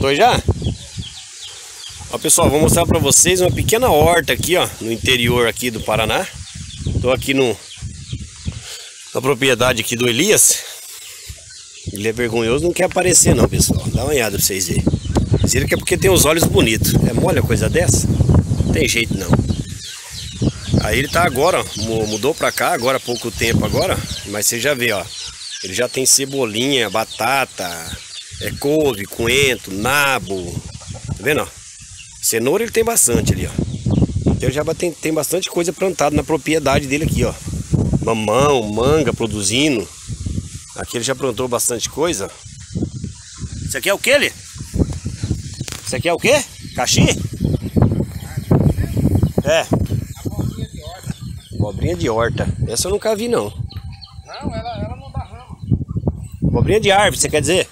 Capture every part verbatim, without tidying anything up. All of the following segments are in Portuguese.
Voltou já? Ó, pessoal, vou mostrar pra vocês uma pequena horta aqui, ó, no interior aqui do Paraná. Tô aqui no na propriedade aqui do Elias. Ele é vergonhoso, não quer aparecer não, pessoal. Dá uma olhada pra vocês verem. Será que é porque tem os olhos bonitos? É mole a coisa dessa? Não tem jeito não. Aí ele tá agora, ó, mudou pra cá agora há pouco tempo agora. Mas você já vê, ó. Ele já tem cebolinha, batata, é couve, coentro, nabo. Tá vendo, ó? Cenoura ele tem bastante ali, ó. Então já tem, tem bastante coisa plantada na propriedade dele aqui, ó. Mamão, manga produzindo. Aqui ele já plantou bastante coisa. Isso aqui é o que, ele? Isso aqui é o que? Caxi? É. Abobrinha de horta. Essa eu nunca vi, não. Não, ela, ela não dá rama. Abobrinha de árvore, você quer dizer?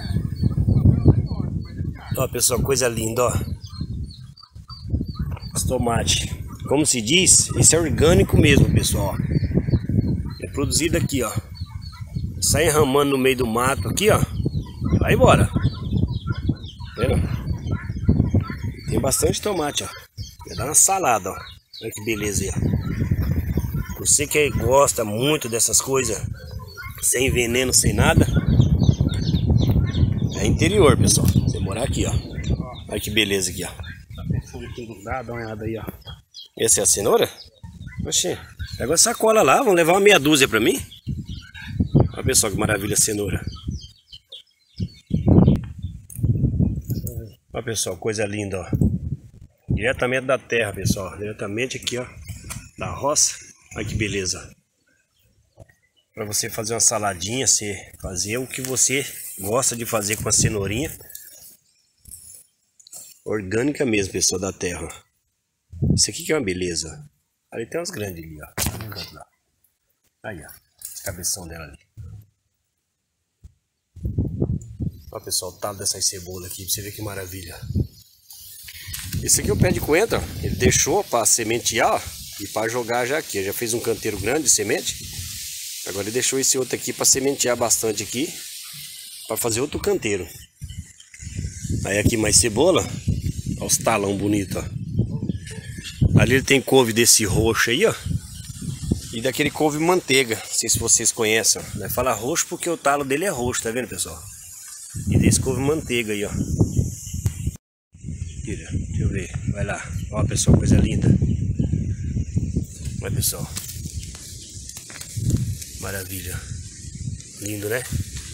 Ó, pessoal, coisa linda, ó. Os tomates. Como se diz, esse é orgânico mesmo, pessoal. É produzido aqui, ó. Sai enramando no meio do mato aqui, ó. Vai embora. Tá vendo? Tem bastante tomate, ó. Vai dar uma salada, ó. Olha que beleza aí, ó. Você que gosta muito dessas coisas, sem veneno, sem nada, é interior, pessoal. Você morar aqui, ó. Olha que beleza aqui, ó. Dá uma olhada aí, ó. Essa é a cenoura? Oxê, pega uma sacola lá, vamos levar uma meia dúzia pra mim. Olha, pessoal, que maravilha a cenoura. Olha, pessoal, coisa linda, ó. Diretamente da terra, pessoal. Diretamente aqui, ó, da roça. Olha que beleza. Para você fazer uma saladinha, você fazer o que você gosta de fazer com a cenourinha. Orgânica mesmo, pessoal, da terra. Isso aqui que é uma beleza. Ali tem umas grandes ali, ó. Aí, ó. Esse cabeção dela ali. Olha, pessoal, o talo dessas cebolas aqui, pra você ver que maravilha. Esse aqui é o pé de coentro, ó. Ele deixou para sementear, ó, e para jogar já aqui. Ele já fez um canteiro grande de semente. Agora ele deixou esse outro aqui para sementear bastante aqui, para fazer outro canteiro. Aí aqui mais cebola. Olha os talão bonito, ó. Ali ele tem couve desse roxo aí, ó. E daquele couve manteiga. Não sei se vocês conhecem, ó. Vai falar roxo porque o talo dele é roxo, tá vendo, pessoal? E desse couve manteiga aí, ó. Tira, deixa eu ver. Vai lá. Ó, pessoal, coisa linda. Olha, pessoal. Maravilha. Lindo, né?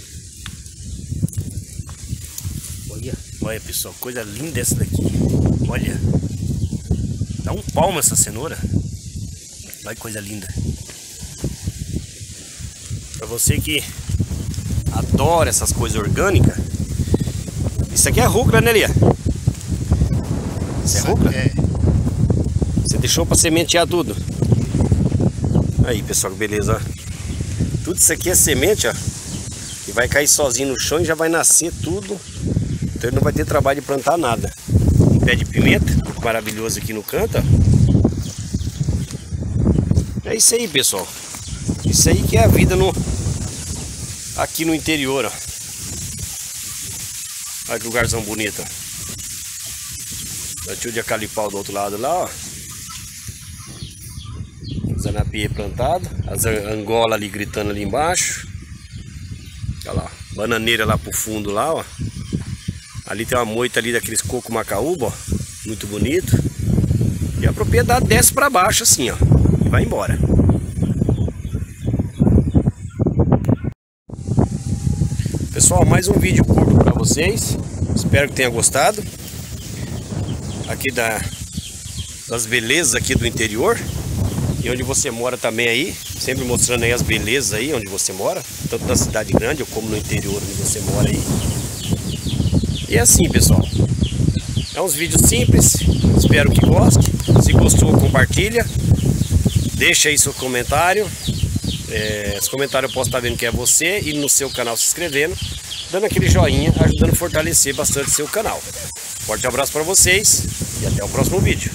Olha, olha, pessoal, coisa linda essa daqui. Olha. Dá um palmo essa cenoura. Olha que coisa linda. Pra você que adora essas coisas orgânicas. Isso aqui é rúcula, né, Lia? Isso é rúcula? É. Você deixou pra sementear tudo. Aí, pessoal, que beleza, ó. Tudo isso aqui é semente, ó. E vai cair sozinho no chão e já vai nascer tudo. Então ele não vai ter trabalho de plantar nada. Um pé de pimenta, maravilhoso aqui no canto, ó. É isso aí, pessoal. Isso aí que é a vida no aqui no interior, ó. Olha que lugarzão bonito, ó. O tio de acalipau do outro lado lá, ó. Zanapie plantado. As angola ali gritando ali embaixo. Olha lá. Bananeira lá pro fundo lá, ó. Ali tem uma moita ali daqueles coco macaúba, ó. Muito bonito. E a propriedade desce pra baixo assim, ó. E vai embora. Pessoal, mais um vídeo curto pra vocês. Espero que tenha gostado. Aqui da, das belezas aqui do interior. E onde você mora também aí. Sempre mostrando aí as belezas aí onde você mora. Tanto na cidade grande como no interior onde você mora aí. E é assim, pessoal. É uns vídeos simples. Espero que goste. Se gostou, compartilha. Deixa aí seu comentário. É, esse comentário eu posso estar vendo que é você. E no seu canal se inscrevendo. Dando aquele joinha, ajudando a fortalecer bastante o seu canal. Forte abraço para vocês. E até o próximo vídeo.